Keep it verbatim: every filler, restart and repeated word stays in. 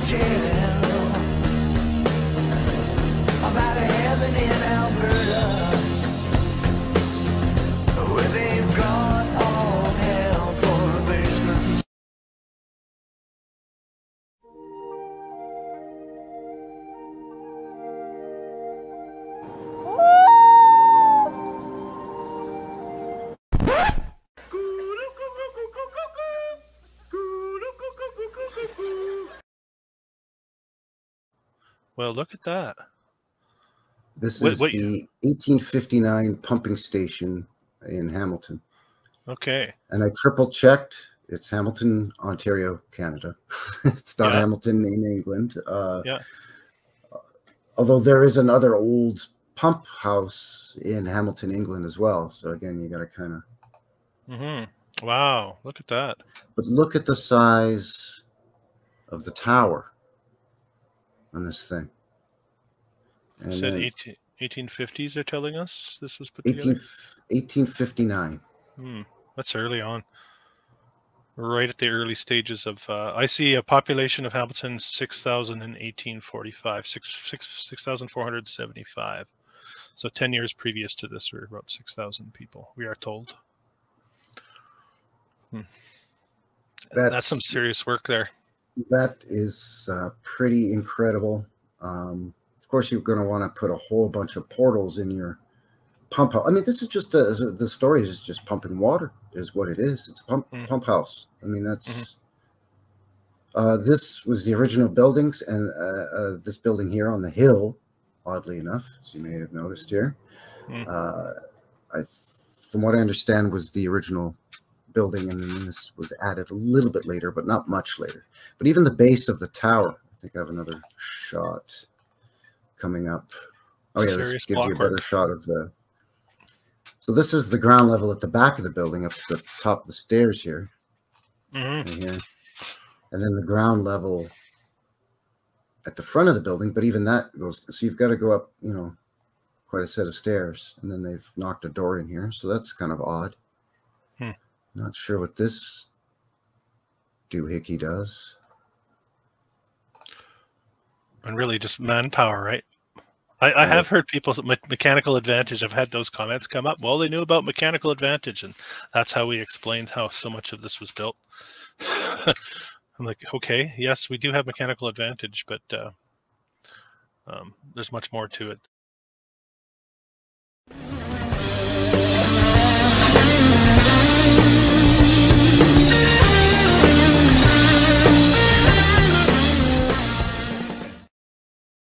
jail. I'm out of heaven in Alberta, where they've got all hell for a basement. Well, look at that. This Wait, is wait. the eighteen fifty-nine pumping station in Hamilton. Okay. And I triple checked. It's Hamilton, Ontario, Canada. It's not Yeah. Hamilton in England. Uh, Yeah. Although there is another old pump house in Hamilton, England as well. So again, you got to kind of. Mm-hmm. Wow. Look at that. But look at the size of the tower on this thing. And You said then eighteen, eighteen fifties, they're telling us this was put eighteen, together? eighteen fifty-nine. Hmm. That's early on. Right at the early stages of, uh, I see a population of Hamilton six thousand in eighteen forty-five, six, six, six thousand four hundred seventy-five. So ten years previous to this, we were about six thousand people, we are told. Hmm. That's, That's some serious work there. That is uh, pretty incredible. Um, of course, you're going to want to put a whole bunch of portals in your pump house. I mean, this is just a, the story is just pumping water is what it is. It's a pump mm. pump house. I mean, that's mm-hmm. uh, this was the original buildings, and uh, uh, this building here on the hill, oddly enough, as you may have noticed here, mm. uh, I, from what I understand, was the original building, and then this was added a little bit later, but not much later. But even the base of the tower, I think I have another shot coming up. Oh yeah, Serious this gives blockwork. you a better shot of the. So this is the ground level at the back of the building, up to the top of the stairs here, mm-hmm. right here, and then the ground level at the front of the building. But even that goes. So you've got to go up, you know, quite a set of stairs, and then they've knocked a door in here. So that's kind of odd. Hmm. Not sure what this doohickey does. And really just manpower, right? I, I have heard people, me mechanical advantage, I've had those comments come up. Well, they knew about mechanical advantage, and that's how we explained how so much of this was built. I'm like, okay, yes, we do have mechanical advantage, but uh, um, there's much more to it.